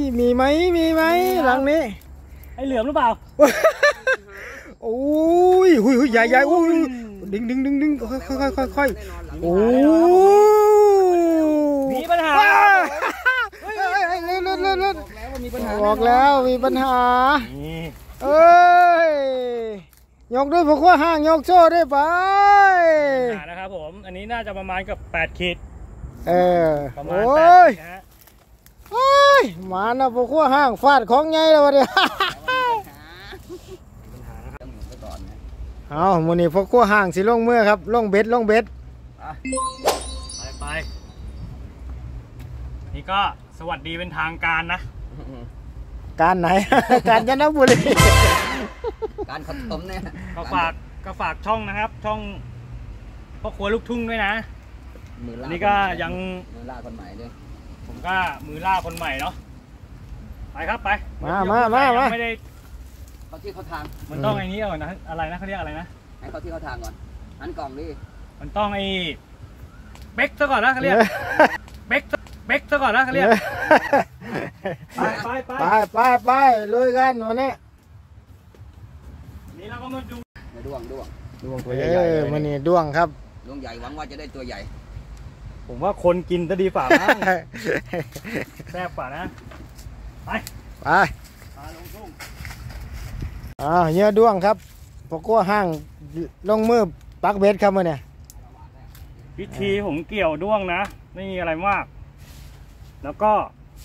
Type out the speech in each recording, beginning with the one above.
มีไหมหลังนี้ไอเหลือมหรือเปล่าโอ้ยหุยใหญ่โอ้ยดึงค่อยโอ้มีปัญหาบอกแล้วมีปัญหาเอ้ยยกด้วยพวกว่าห้างยกโซ่ได้ไปนะครับผมอันนี้น่าจะประมาณกับ8 ขีดประมาณ8 ขีดนะฮะมานะพวกว่าห้างฟาดของไงแล้ววะเนี่ยเอาวันนี้พวกว่าห้างสิลงเมื่อครับลงเบ็ดไปนี่ก็สวัสดีเป็นทางการนะการไหนการจันทบุรีการขนมเนี่ยก็ฝากช่องนะครับช่องพ่อครัวลูกทุ่งด้วยนะนี่ก็ยังมือล่าคนใหม่ด้วยผมก็มือล่าคนใหม่เนาะไปครับไปมาไม่ได้เขาที่เขาทางมันต้องไอ้นี้ก่อนนะอะไรนะเขาเรียกอะไรนะให้เขาที่เขาทางก่อนหันกล่องดิมันต้องไอ้เบคซะก่อนนะเขาเรียกเบคซะก่อนนะเขาเรียกไปลุยกันวันนี้นี่เราก็มาดูด้วงตัวใหญ่มันนี่ด้วงครับด้วงใหญ่หวังว่าจะได้ตัวใหญ่ผมว่าคนกินจะดีฝ่ามั้งแซ่บฝ่านะไปลงทุ่งเนื้อด้วงครับพวกกั้วห้างลงมือปักเบ็ดครับมื่อเนี่ยวิธีผมเกี่ยวด้วงนะไม่มีอะไรมากแล้วก็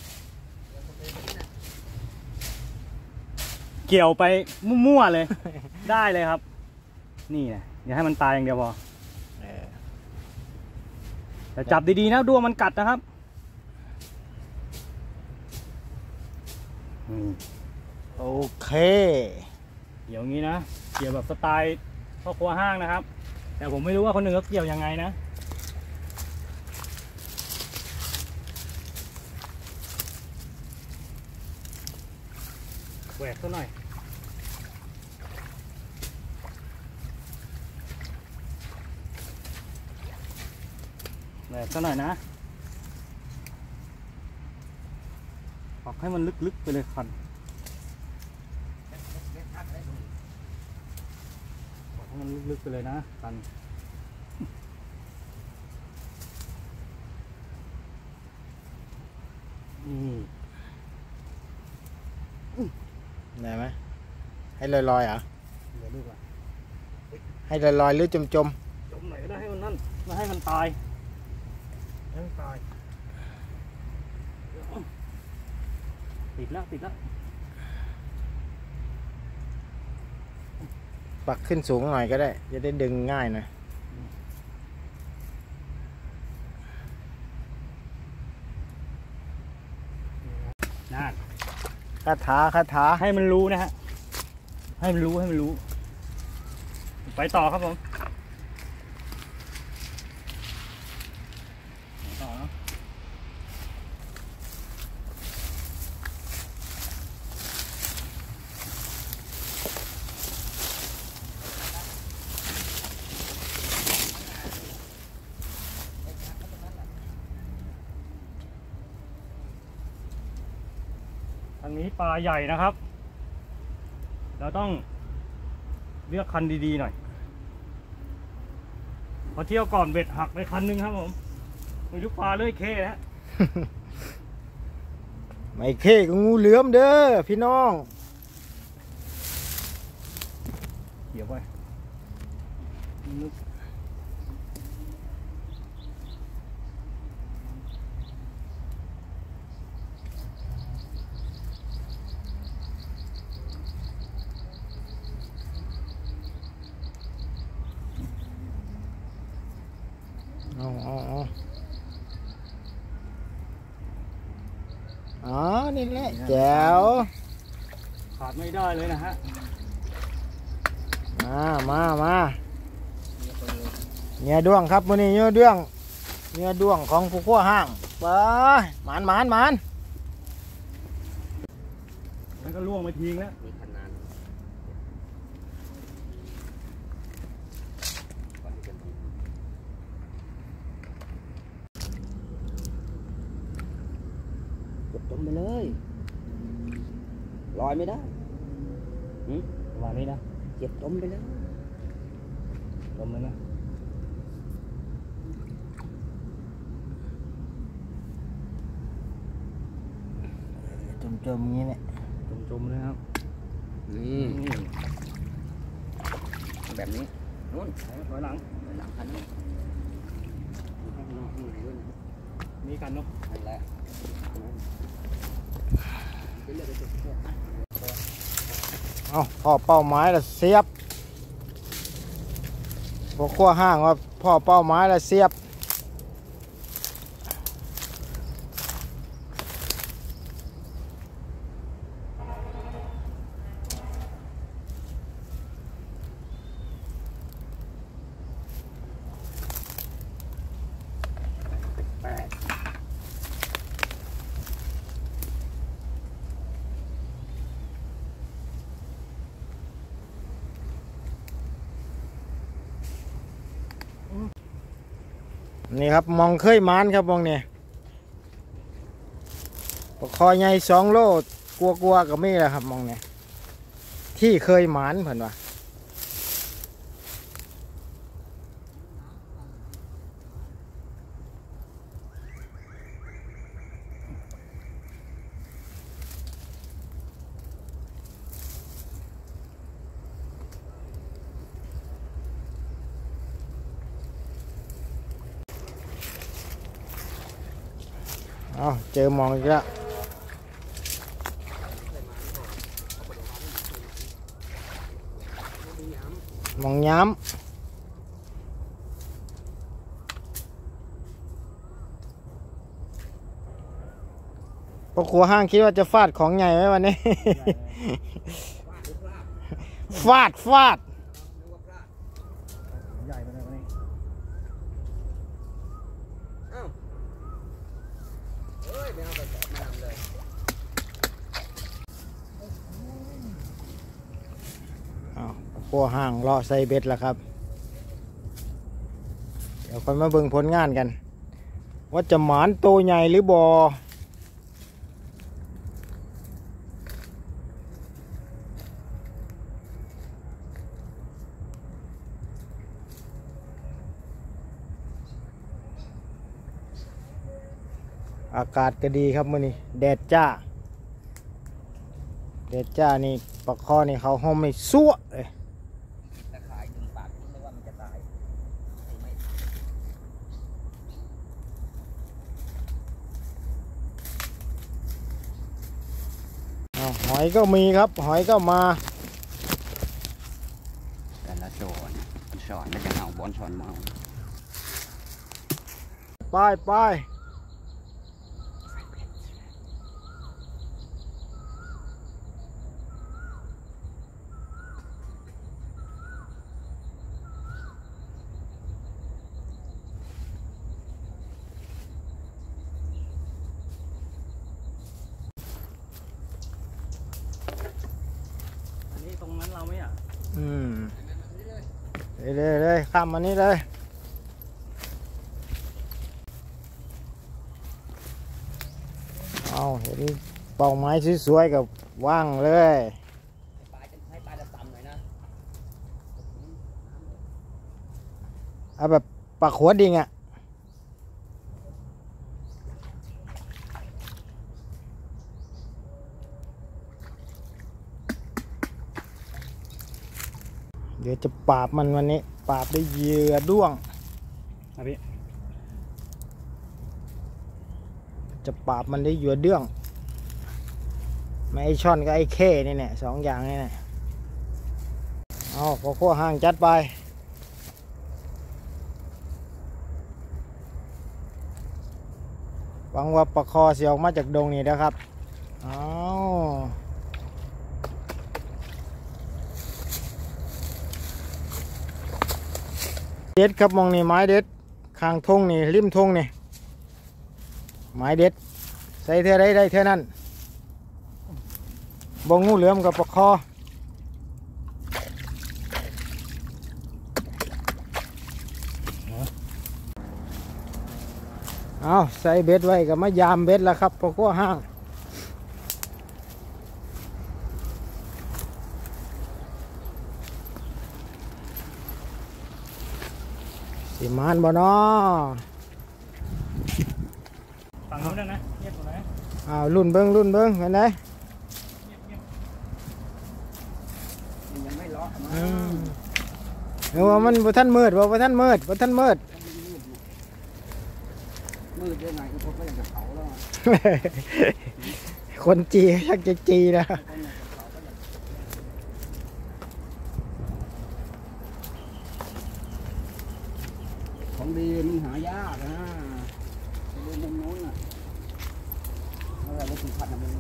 เกี่ยวไปมั่วๆเลยได้เลยครับนี่นะอย่าให้มันตายอย่างเดียวพอแต่จับดีๆนะด้วงมันกัดนะครับโอเคเกี่ยวงี้นะเกี่ยวแบบสไตล์พ่อครัวห้างนะครับแต่ผมไม่รู้ว่าคนอื่นเขาเกี่ยวยังไงนะแหวกซะหน่อยแหวกซะหน่อยนะปักให้มันลึกๆไปเลยคันปักให้มันลึกๆไปเลยนะคันได้ไหมให้ลอยเหรอให้ลอยหรือจมไหนก็ได้ให้มันนั่นไม่ให้มันตายติดแล้วปักขึ้นสูงหน่อยก็ได้จะได้ดึงง่ายหน่อยน่าคาถาให้มันรู้นะฮะให้มันรู้ไปต่อครับผมต่อนะทางนี้ปลาใหญ่นะครับเราต้องเลือกคันดีๆหน่อยพอเที่ยวก่อนเบ็ดหักไปคันนึงครับผมมีลูกปลาเลื่อยเคนะไม่เคก็งูเหลือมเด้อพี่น้องเกี่ยวไว้นี่แหละแจ๋วขาดไม่ได้เลยนะฮะมาเนื้อด้วงครับวันนี้เนื้อด้วงของผู้ขั้วห้างไปหมานมันก็ล่วงไปทิ้งแล้วจมไปเลยลอยไม่ได้ประมาณนี้นะเจ็บจมไปแล้วจมเลยนะจมๆอย่างนี้เนี่ยจมเลยครับนี่แบบนี้นู่นถอยหลังหลังคันนี้ข้างนอกข้างในด้วยนะมีกันเนาะนั่นแหละเป็นเรื่องเด็กๆเอาพ่อเป้าหมายละเสียบพวกขั้วห้างว่าพ่อเป้าหมายละเสียบนี่ครับมองเคยหมานครับมองเนี่ยปลาคอใหญ่2 โลกลัวๆกับมีแหละครับมองเนี่ยที่เคยหมานเพิ่นว่าเอาเจอมองอีกแล้วมองย้ำพวกขัวห้างคิดว่าจะฟาดของใหญ่ไหมวันนี้ ฟาดใหญ่ไปเลยวันนี้อ้าวเฮ้ยไม่เอาไปแกะมาทำเลยขัวห้างเลาะใส่เบ็ดแล้วครับเดี๋ยวค่อยมาเบิ่งผลงานกัน ว่าจะหมานโตใหญ่หรือบออากาศก็ดีครับมื้อนี้แดดจ้านี่ปลาคอนี่เขาห้อมไม่ซั่วเลยตะข่ายดึงปากนึกว่ามันจะตายไม่หอยก็มีครับหอยก็มาแต่ละโจนสอนแล้วจะเอาบอลสอนเมาไปอันนี้ตรงนั้นเราไหมอ่ะเลยข้ามมานี่เลยเอาเห็นเป้าไม้สวยๆกับว่างเลยปลายจะให้ปลายจะต่ำหน่อยนะเอาแบบปากหัวดิ่งอ่ะเดี๋ยวจะปราบมันวันนี้ปราบด้วยเหยื่อด้วงนะพี่จะปราบมันด้วยเหยื่อด้วงไม่ไอช่อนก็ไอเข้นี่แหละ2 อย่างนี่แหละเอาพอขั้วห้างจัดไปหวังว่าปลาคอเสียออกมาจากดงนี่นะครับเอาเด็ดครับมองนี่ไม้เด็ดข้างทงนี่ริมทงนี่ไม้เด็ดใส่เท่าไรได้เท่านั้นบงงูเหลือมกับปลาคอเอาใส่เบ็ดไว้กับมายามเบ็ดแล้วครับพอขั้วห้างสิมานบ่เนาะฝั่งนู้นนะเงียบตรงไหนอ้าวรุ่นเบิ้งเห็นไหมมันยังไม่เลาะมาเออว่ามันบ่ทันมืดบ่ทันมืดมืดยังไงก็พบก็อยากจะเผาแล้วคนจีชักจะจีนะของดีมันหายากนะไปดูมุมนู้นน่ะรถถึงพัดนะมึง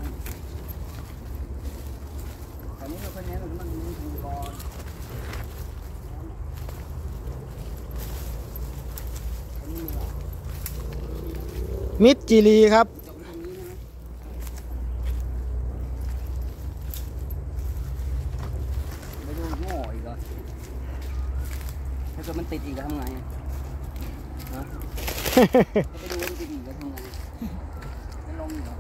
แต่นี้เราก็เน้นมันมีถูกก่อนอันนี้มีหรอมิดจีรีครับจบตรงนี้นะไม่ดูโง่อีกเหรอถ้าเกิดมันติดอีกจะทำไงฮะไปดูมันติดอีกจะทำไงจะลงอีกเหรอ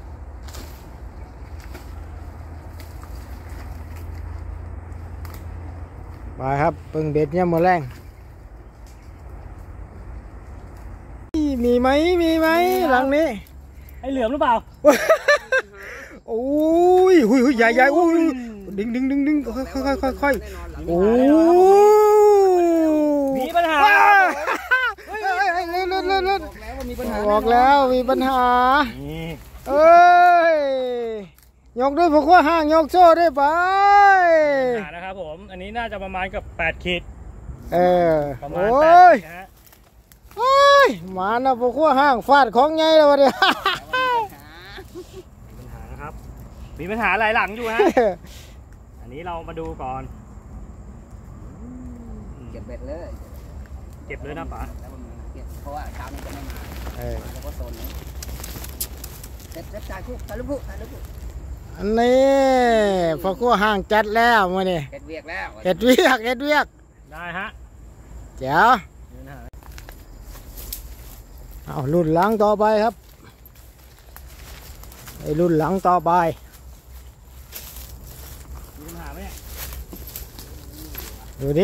ไปครับเปิงเบ็ดเนี่ยมือแรงมีไหมหลังนี้ไอเหลือมหรือเปล่าโอ้ยหุยใหญ่โอ้ยดึงค่อยโอ้มีปัญหาบอกแล้วมีปัญหานี่เอ้ยยกด้วยพวกว่าห้างยกโซ่ได้ไปปัญหานะครับผมอันนี้น่าจะประมาณกับ8 ขีดประมามาณณ 8 โอ้ยขีดนะฮะโอ้ยมานะพวกว่าห้างฟาดของไงแล้ววะเนี่ยปัญหานะครับมีปัญหาหลายหลังอยู่ฮะอันนี้เรามาดูก่อนเก็บเบ็ดเลยเก็บเลยนะป๋าแล้วมันเก็บเพราะว่าเช้านี้จะไม่มามาแล้วก็โซนนี้เซ็ตจ่ายคู่ถ่ายรูปคู่อันนี้พวกว่าห้างจัดแล้วมาเนี่ยเก็บเวียกแล้วเฮ็ดเวียกได้ฮะเจ๋วมีปัญหาเอารุ่นหลังต่อไปครับไอ้รุ่นหลังต่อไปมีปัญหาไหมเนี่ยดูดิ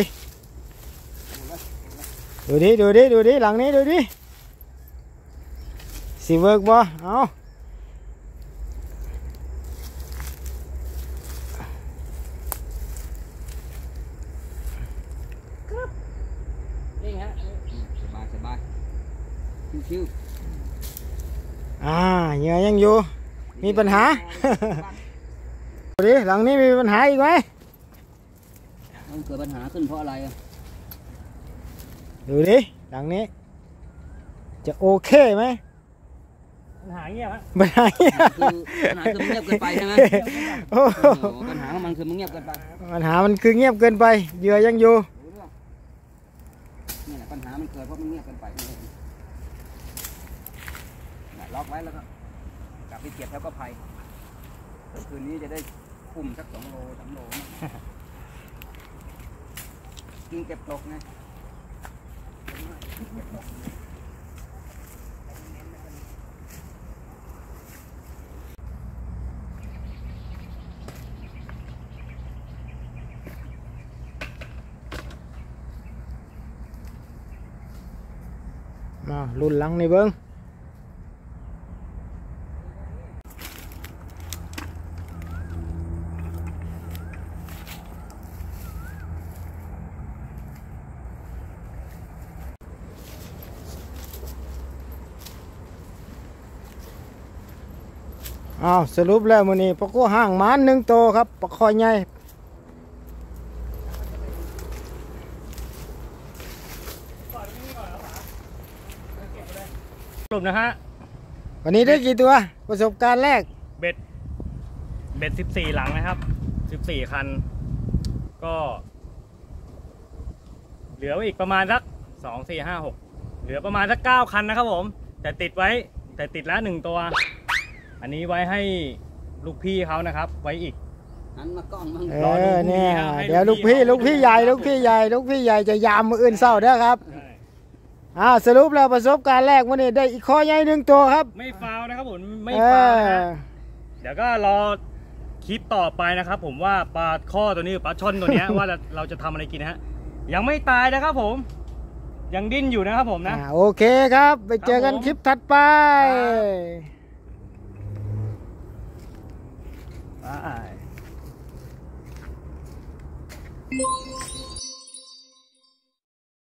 หลังนี้ดูดิสิเวิร์กบ่เอานี่ฮะสบายชิวเหงื่อยังอยู่มีปัญหา ดูดิหลังนี้มีปัญหาอีกไหมมันเกิดปัญหาขึ้นเพราะอะไรอ่ะดูดิหลังนี้ จะโอเคไหมปัญหาเงียบฮะปัญหาปัญหาคือมันเงียบเกินไปใช่ไหมโอ้โหปัญหาของมันคือมันเงียบเกินไปปัญหามันคือเงียบเกินไปเหยื่อยังอยู่รู้เรื่องนี่แหละปัญหามันเกิดเพราะมันเงียบเกินไปล็อกไว้แล้วก็กลับไปเก็บแล้วก็ภัยคืนนี้จะได้คุ้มสัก2 โล 3 โลกินเก็บตกไงมารุ่นหลังนี่เบิ้งสรุปแล้วมื้อนี้ปลาโกห่างหมาน1 โตวครับปลาคอยใหญ่สรุปนะฮะวันนี้ได้กี่ตัวประสบการณ์แรกเบ็ด14 หลังนะครับ14 คัน ก็ เหลืออีกประมาณสัก2 4 5 6เหลือประมาณสัก9 คันนะครับผมแต่ติดแล้ว1 ตัว อันนี้ไว้ให้ลูกพี่เขานะครับ ไว้อีกหันมากล้องมั่งรอดูพรุ่งนี้เนี่ยครับให้เดี๋ยวลูลูกกพี่พี่ใหญ่จะยามมื้ออื่นเช้าเด้อครับใช่สรุปแล้วประสบการณ์แรกมื้อนี้ได้อีกคอใหญ่1 ตัวครับไม่ฟาวนะครับผมไม่ฟาวนะฮะเดี๋ยวก็รอคลิปต่อไปนะครับผมว่าปลาข้อตัวนี้ปลาช่อนตัวเนี้ย ว่าเราจะทำอะไรกินนะฮะยังไม่ตายนะครับผมยังดิ้นอยู่นะครับผมนะโอเคครับ ไปเจอกันครับผมคลิปถัดไปไป